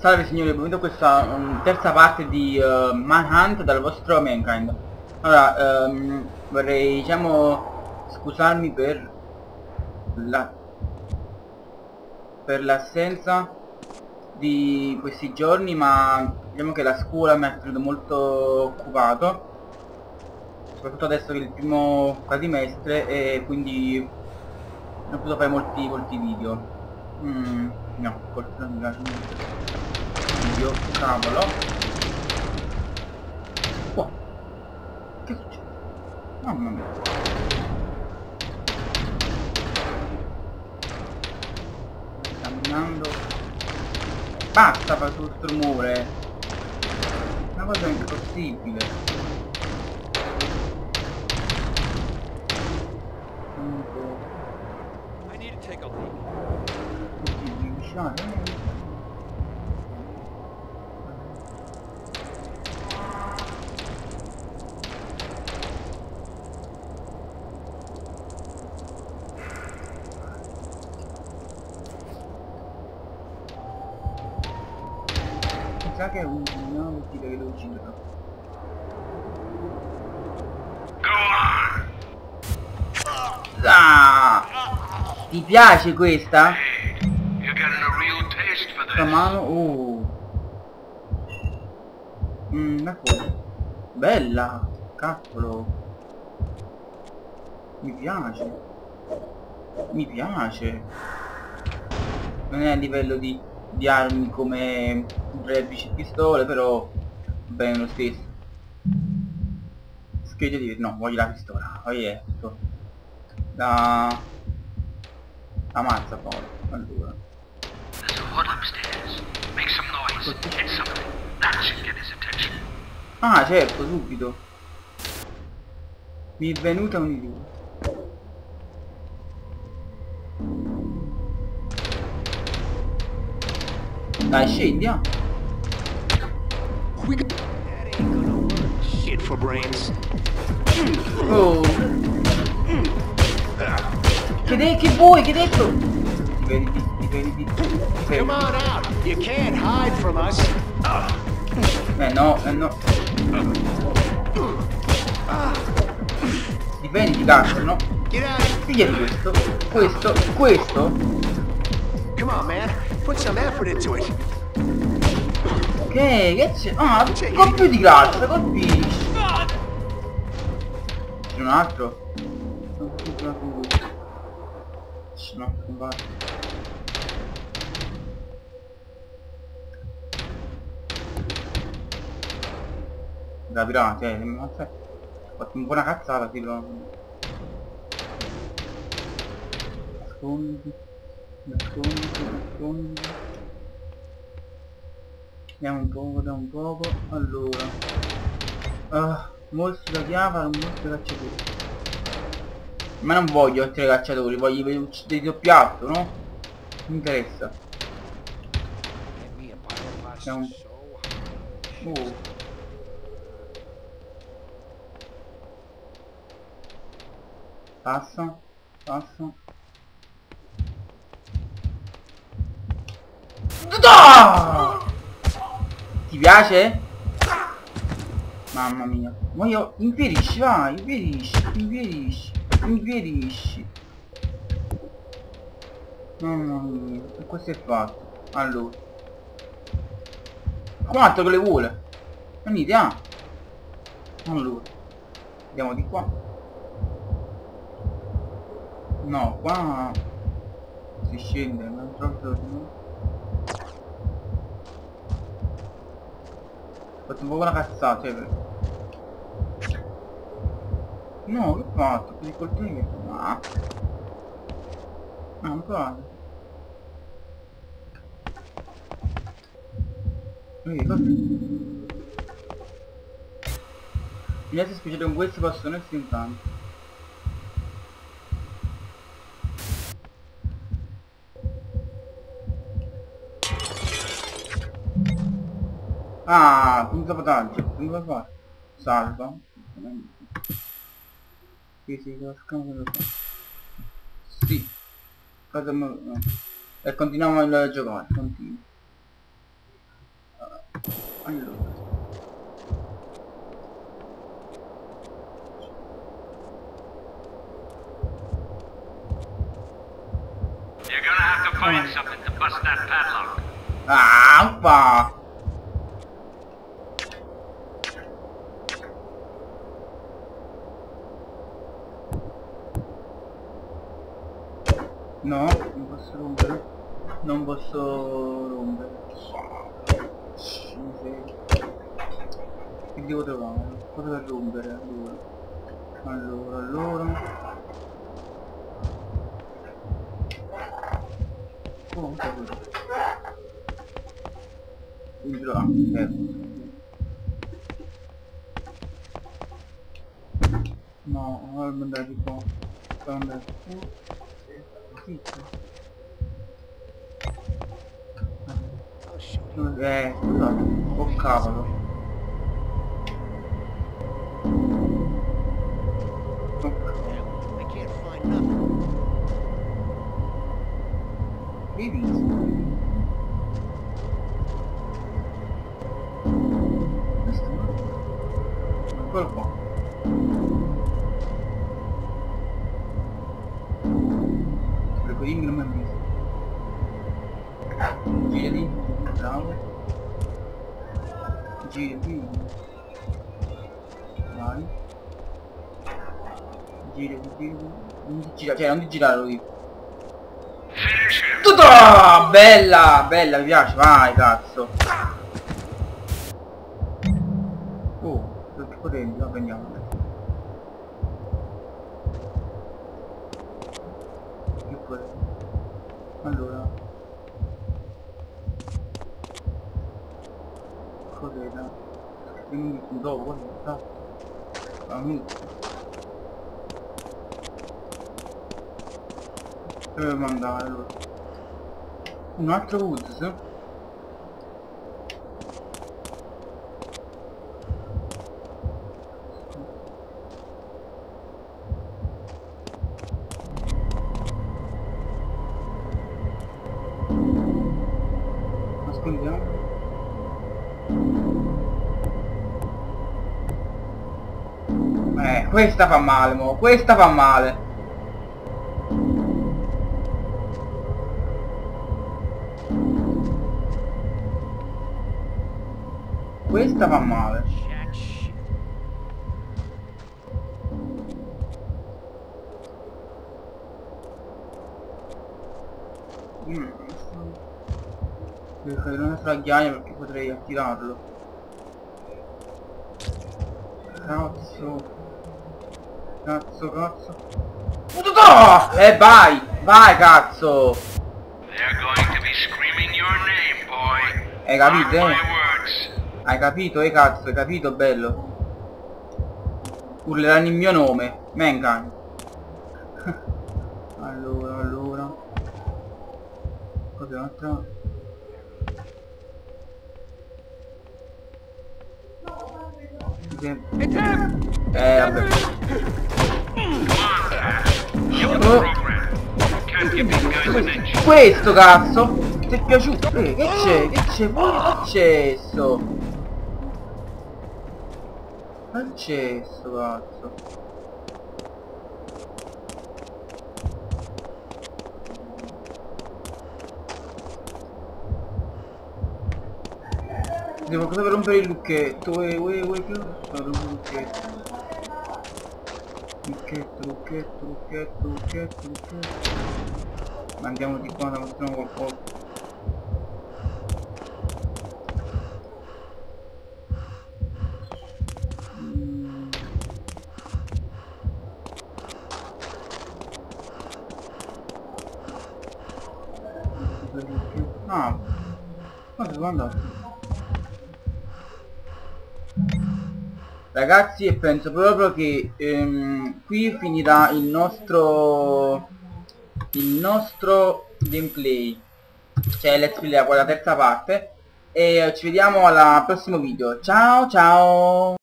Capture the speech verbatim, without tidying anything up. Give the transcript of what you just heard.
Salve signori, benvenuti a questa um, terza parte di uh, Manhunt dal vostro Mankind. Allora, um, vorrei diciamo scusarmi per la per l'assenza di questi giorni, ma diciamo che la scuola mi ha tenuto molto occupato, soprattutto adesso che è il primo quadrimestre, e quindi non ho potuto fare molti molti video. Mm, no, forse non mi piace molto. Video, cavolo. Oh, che succede? Mamma mia. Camminando. Basta fare tutto questo rumore. Una cosa impossibile. I need to take a leak. Mi sa che è un nuovo tipo che lo uccidono. Ah! Ti piace questa? La mano, oh. Mmm, d'accordo. Bella, cavolo. Mi piace. Mi piace. Non è a livello di, di armi come rebici e pistole, però bene lo stesso. Scheggia di... no, voglio la pistola. Voglio ecco. La... la mazza poi. Allora. Ah, certo, subito. Mi è venuta un'idea. Dai, scendi, ah. Shit for brains. Oh. Che, de che vuoi? Che detto? Ti vedi, ti vedi, ti vedi. Come on out. You can't hide from us. Eh no, eh no. Difendi, cazzo, no? Pigliati questo, questo, questo. Come on, man. Put some effort into it. Ok, che c'è? Ah, colpi di grazia, colpisci. C'è un altro? No, non va. Da pirati, eh, ho fatto un buona cazzata, sì, però. Nascondi, nascondi, nascondi. Vediamo un poco, da un poco. Allora. Ah, mostri da chiave, mostri da cacciatori. Ma non voglio altri cacciatori, voglio uccidere il doppiato, no? Non mi interessa. Vediamo un... oh. Passa, passa. Ah! Ti piace? Mamma mia. Ma io... impedisci, vai, impedisci, impedisci, impedisci. Mamma mia, e questo è fatto. Allora. Quanto che le vuole? Venite, ah. Allora. Andiamo di qua. No, qua si scende, non troppo. Ho fatto un po' una cazzata, cioè. No, che ho fatto? Per il coltello? No. No, non vale. Vedi, così. Gli altri specie con questi possono essere in tanto. Ah, punto sabotaggio, punto da fare. Salva. Sì, sì, lo scambio lo fa. Sì. Cosa no. E continuiamo a giocare, continua. Allora. You're gonna have to find something to bust that padlock. Ah, pa! No, non posso rompere. Non posso rompere. Che devo trovare? Cosa per rompere allora? Allora, allora. Oh, capito. Quindi là, ecco. No, non devo andare di qua. Devo andare di qua. Sì. Eh, scusate. Oh cavolo. I can't find nothing. Vedi? Questo? Eccolo qua. Prego, dimmi non mi ha visto. Girati, bravo. Girati. Vai. Girati, girati. Non ti girare, cioè non ti girare lui. Tutto! Bella, bella, mi piace, vai cazzo. Oh, sono più potenti, no, prendiamo. Più potenti. Allora. Cos'era? Un minuto dopo, guarda. Un minuto. Dove mandare allora? Un altro Woods? Nascondiamo. Eh, questa fa male, mo, questa fa male. Questa fa male. Mm. Devo fare una straghiaia perché potrei attirarlo. Cazzo. Cazzo, cazzo. Oh, e eh, vai! Vai, cazzo! They're going to be screaming your name, boy. Hai capito, Mark eh? my words. Hai capito, eh, cazzo? Hai capito, bello? Urleranno il mio nome. Venga. Allora, allora. Cos'è un'altra? Eh, vabbè. Oh. Questo cazzo! Ti è piaciuto? Eh, che c'è? Che c'è? Che c'è sto? Che c'è sto cazzo? Devo cosa per rompere il lucchetto? Uè, uè, uè, che sono rompo il lucchetto. Lucchetto, lucchetto, lucchetto, lucchetto, lucchetto. Ma andiamo di qua, mostriamo qualcosa. Mm. Ah, ma dove è andato? Ragazzi, e penso proprio che ehm, qui finirà il nostro il nostro gameplay, cioè let's play la terza parte, e ci vediamo al prossimo video. Ciao ciao.